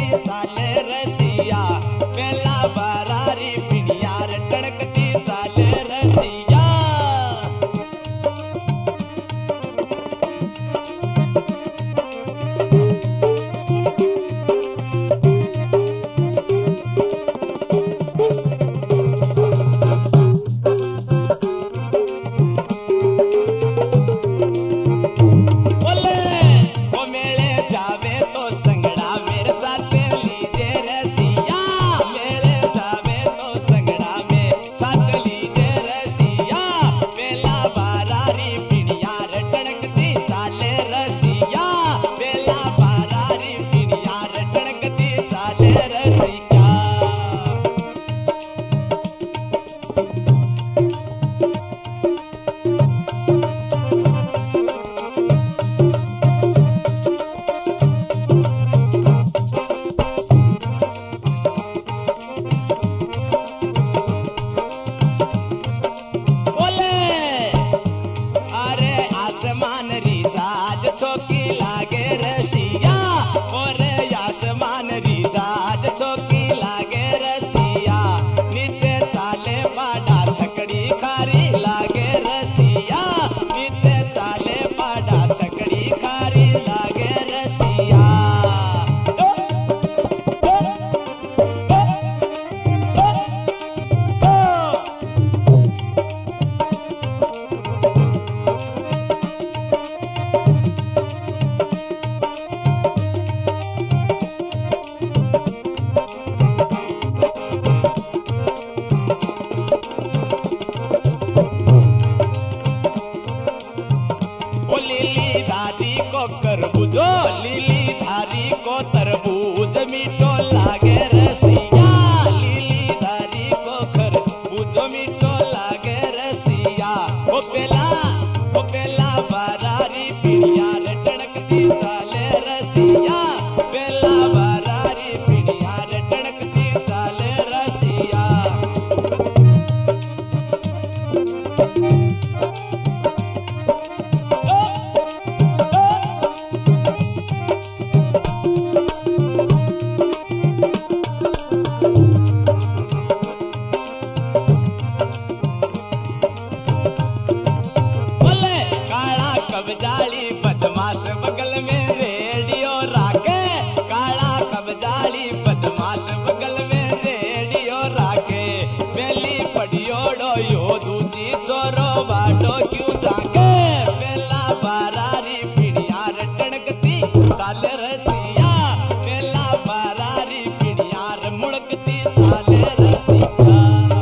टणकती चाले रसिया बेला बारारी पिणियार टणकती चाले रसिया चौकी लागे रसिया और आसमान रिजाज चौकी लागे रसिया नीचे चाले बाड़ा छकड़ी खारी लागे रसिया नीचे चाले बाड़ा छकड़ी खारी लागे रसिया तरबूजो लीली धारी को तरबूज मीठो लागे रसिया लीली धारी को खरबूजो मीठो लागे रसिया ओ पेला बारारी पिणियार टणकती चाले रसिया पेला बारारी पिणियार टणकती चाले रसिया कबजाली बदमाश बगल में रेडियो राखे काला कबजाली बदमाश बगल में रेडियो राखे बेली पड़ियोड़ो यो दूजी चोरो बाटो क्यों जाके बेला बारारी पिणियार टणकती चाले रसिया बेला बारारी पिणियार मुड़कती चाले रसिया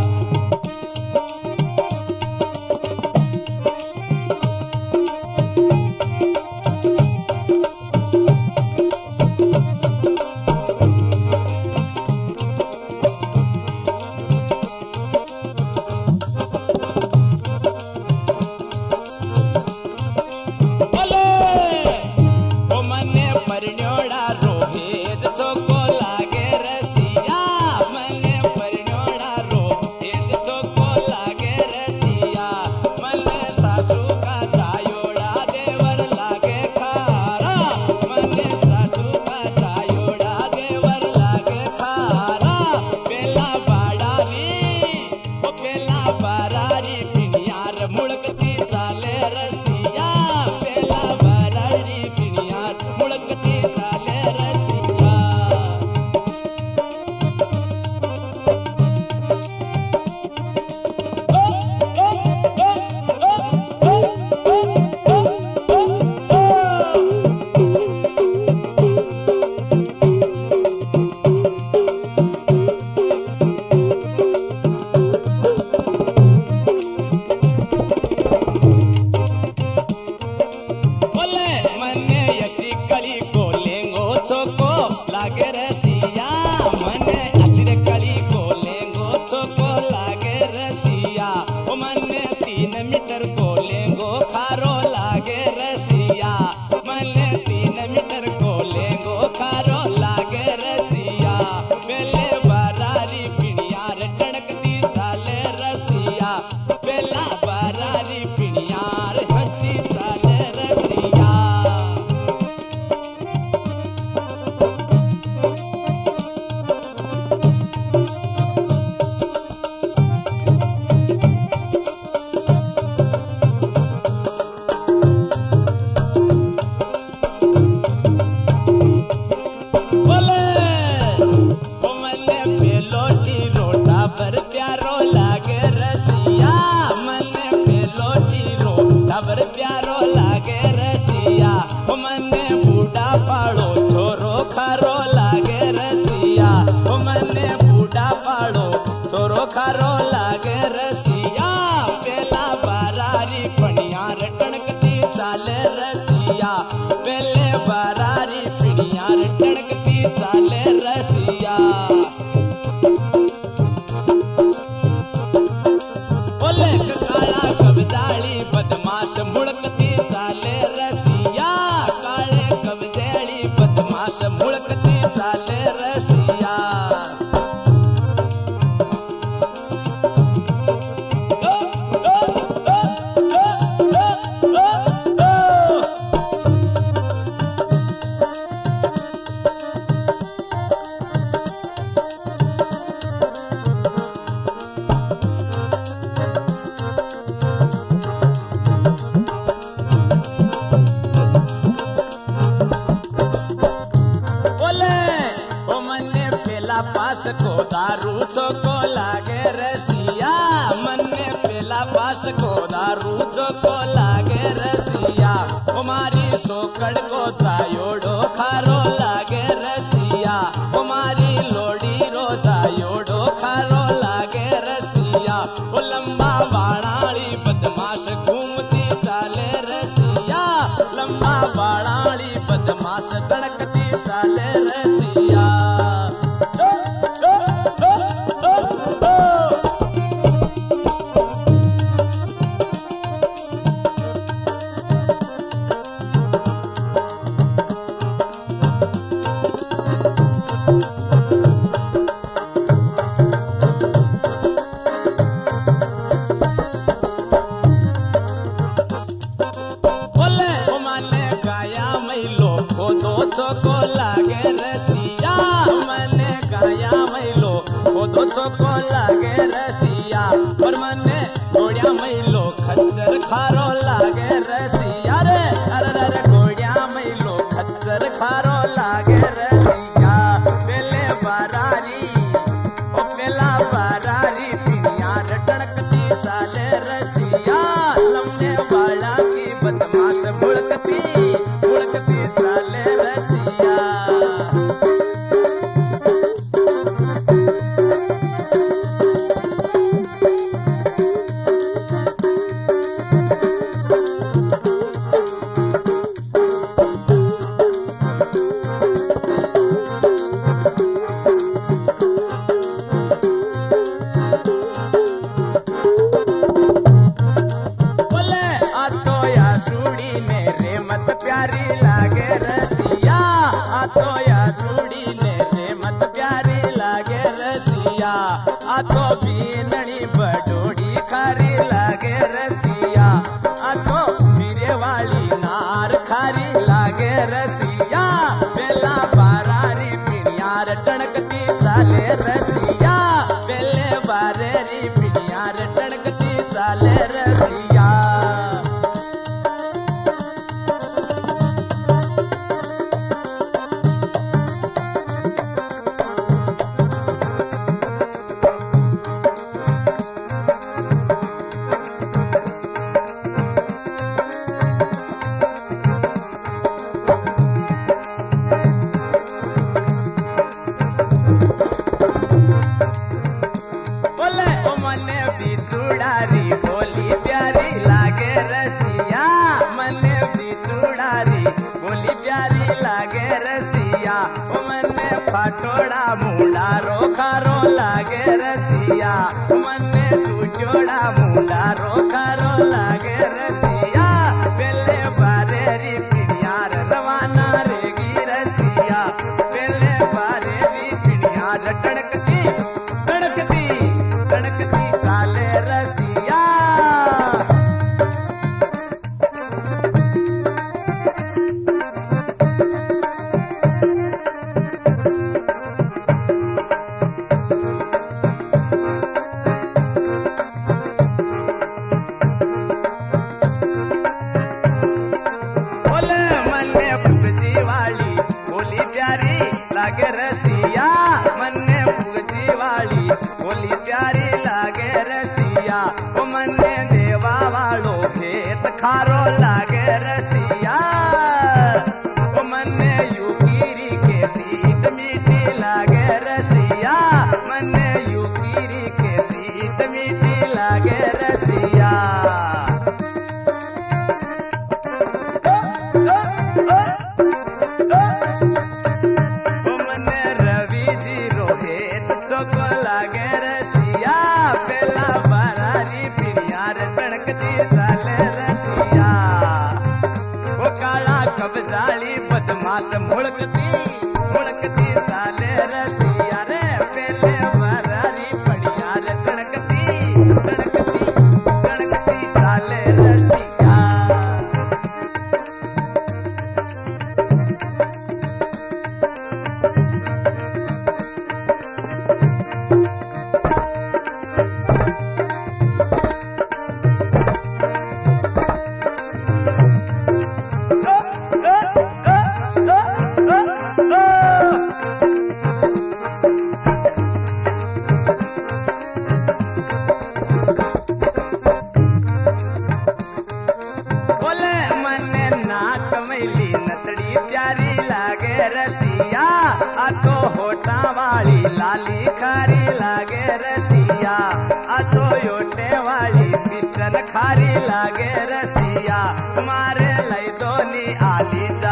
परन्योड़ा रोहित चोको लागे रसिया मने परन्योड़ा रोहित चोको लागे रसिया मने सासू का जायोड़ा देवर लागे खारा मने सासू का जायोड़ा देवर लागे खारा बेला बारारी पिणियार मुड़कती चाले रसिया बेला बारारी पिणियार मुड़कती चाले रसिया लागे रसिया मने असिर कली को लेंगो चोको लागे रसिया ओ मने 3 मीटर को लेंगो खारो लागे रसिया मने 3 मीटर को लेंगो खारो लागे रसिया बेले बारारी पिणियार टणकती चाले रसिया बेला बारारी पिणियार हंसती चाले रसिया जोड़ो खारो लागे रसिया पेला बारारी पणियार टणकती चाले रसिया पेले बारारी पणियार टणकती चाले रसिया बोले काला कबदाली बदमाश मुड़कती चाले रसिया काले कबदाली बदमाश मुड़कती चाले रसिया पास को दारू चोको लागे रसिया मन में पेला पास को दारू चोको लागे रसिया हमारी सोकड़ को चायोड़ो खारो लागे रसिया हमारी लोडी रो चायोड़ो खारो लागे रसिया वो लंबा बाणाड़ी बदमाश घूमती चाले रसिया लंबा बाणाड़ी बदमाश तड़कती चाले रसिया चोको लागे रसिया मने गाया मैलो खुदो चोको लागे रसिया और मने गोड़िया मैलो खच्चर खारो लागे रसिया रे अरे अरे गोड़िया मैलो खच्चर खारो लागे रसिया पेले बारारी ओ पेला बारारी पिनियार टणकती चाले रसिया लम्बे बाड़ा की बदमाश मुड़कती मुड़कती चाले रसिया आतो बीनणी बडोड़ी खारी लागे रसिया आतो मेरे वाली नार खारी लागे रसिया बेला बारारी पिनियार टणकती चाले रसिया बेले बारेरी पिनियार टणकती चाले रसिया बोली प्यारी लागे रसिया मने बिचुड़ारी बोली प्यारी लागे रसिया ओ मने फाटोड़ा मुंडारो खारो लागे रसिया मने टूटोड़ा मुंडारो खारो लागे रसिया बेले बारेरी पिनियार रवाना रेगी रसिया बेले बारेरी पिनियार टणकती टणकती टणकती चाले रसिया घास मुड़कती मुड़कती चाले रसिया रे पहले बरारी पड़िया रे तड़कती चाले रसिया। रसिया आ तो होटा वाली लाली खारी लागे रसिया आ तो योटे वाली पिस्टन खारी लागे रसिया मारे लई दोनी आली जा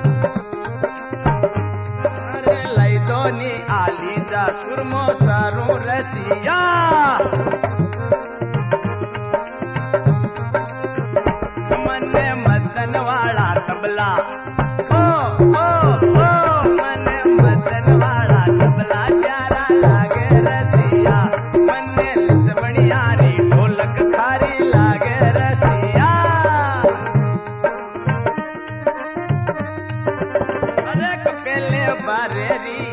मारे लई दोनी आली जा सुरमो सारू रसिया। मने मदन वाला तबला बारेरी